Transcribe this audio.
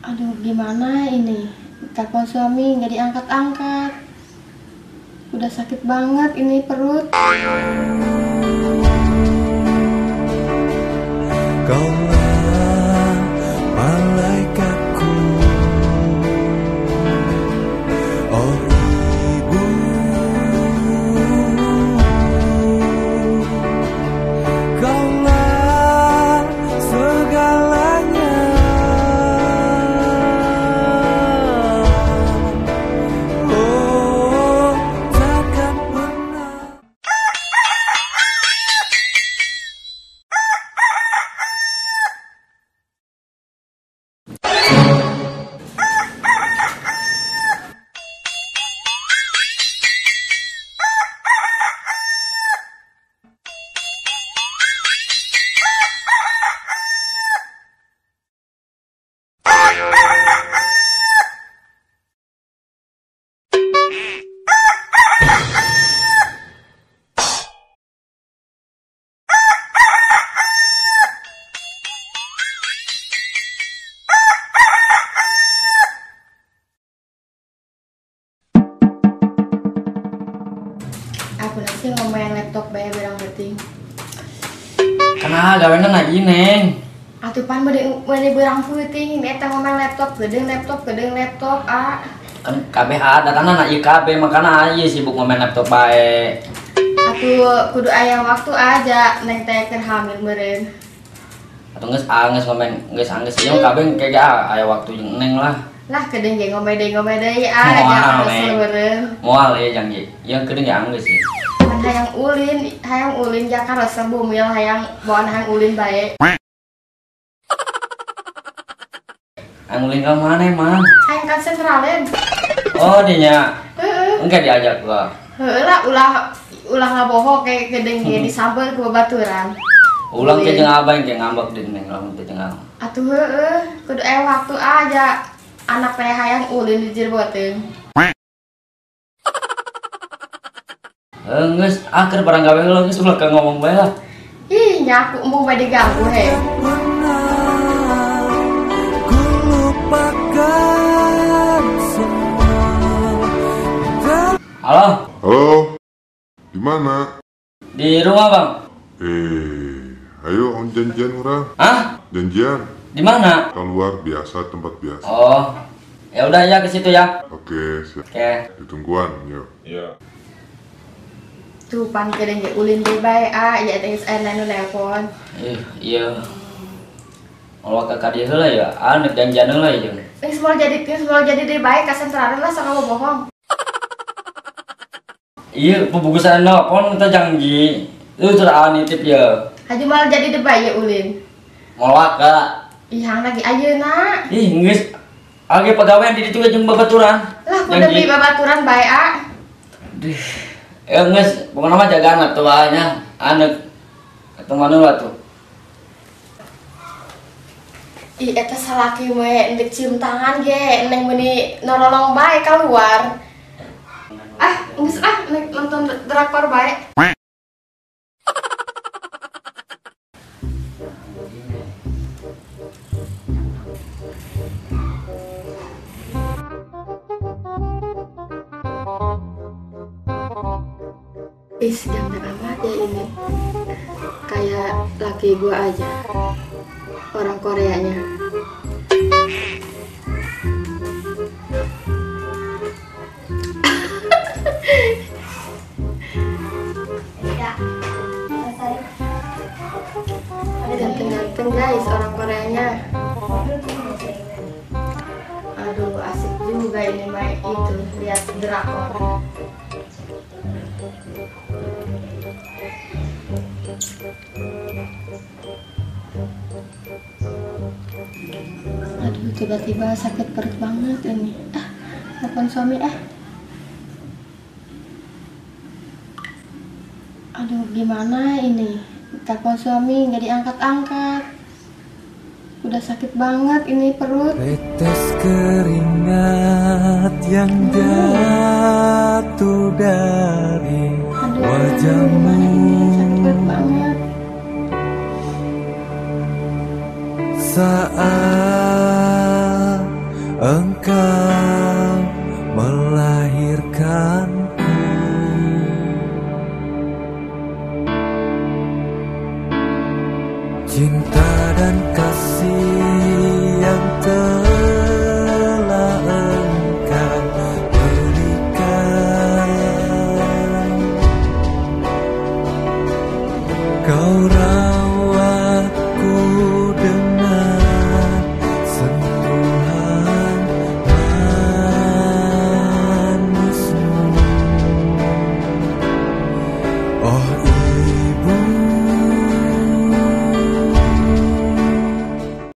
Aduh, gimana ini? Telepon suami nggak diangkat-angkat. Udah sakit banget ini perut. Kaulah malaikatku, oh ibu. Kaulah segalanya, oh takkan pernah. Aku nanti ngomongin laptop bayar berang penting. Karena gawena lagi neng. Atuh pan bade berang penting. Eta ngomongin laptop gedeng laptop ah. Kan KB ada karena anak IKB makanya aja sibuk ngomongin laptop bae. Atuh kudu aya waktu aja neng teh keur hamil meureun. Atau nges ngomong nges ieu KB kayak aya waktu jeung neng lah. Lah kedeng ge ngombe deui ah jangan meureun. Moal ya jang ge. Yang kedeng ya anggeus sih. Pan hayang ulin jaka resep bumil hayang bawan hayang ulin bae. Angulin ka mana emang? Hayang kan sentralen. Oh dinya. Heeh. Engke diajak gua. Heeh lah ulah ngabohong kayak kedeng ge disamper ku babaturan. Ulang ke jeung abang ke ngambek deui neng lamun teh jeung abang. Atuh heeh, kudu aya waktu aja. Anak teh hayang ulin di jirboteung. Geus akhir barang gawe heula geus ulah ka ngomong bae lah. Ih, nyaku embung bae diganggu he. Ku lupakan semua. Halo, Halo, di mana? di rumah bang. Ayo on janjian orang. Hah? Janjian, Di mana? keluar biasa, tempat biasa. Oh, ya udah ya ke situ ya. Oke, siap. Oke. Ditungguan, yuk. Tuh pan kedeng ge ulin ge bae ah, ya teh geus aya nu nelpon. Iya. Kalau kakak dia heula ya, anu janjian heula ya jeung. Geus moal jadi deui bae ka sentralen lah sok bohong. Iya, pembungkusan nelpon kita janji. Itu sudah nitip ya. Haji moal jadi deui bae ya ulin. Moal ka. Ih, hang lagi ayeuna. Ih, geus. Age pegawai di ditu jeung babaturan. Lah ku demi babaturan bae ah. Geus, pokona mah jagaan atuh nya. Aneuk atuh manula tuh. Ih, eta salaki we endek cium tangan ge, neng meuni nolong bae keluar. Ah, geus ah nonton drakor bae. Is ganteng amat ya ini. Kayak laki gua aja. Orang Koreanya. Ganteng-ganteng guys orang Koreanya. Aduh asik juga ini mah itu lihat drakor. Aduh tiba-tiba sakit perut banget ini. Telepon suami ah. Aduh gimana ini? Telepon suami nggak diangkat-angkat. Udah sakit banget ini perut. Tetes keringat yang jatuh dari wajahmu. Sakit banget. Saat kau melahirkanku. Cinta dan kasih yang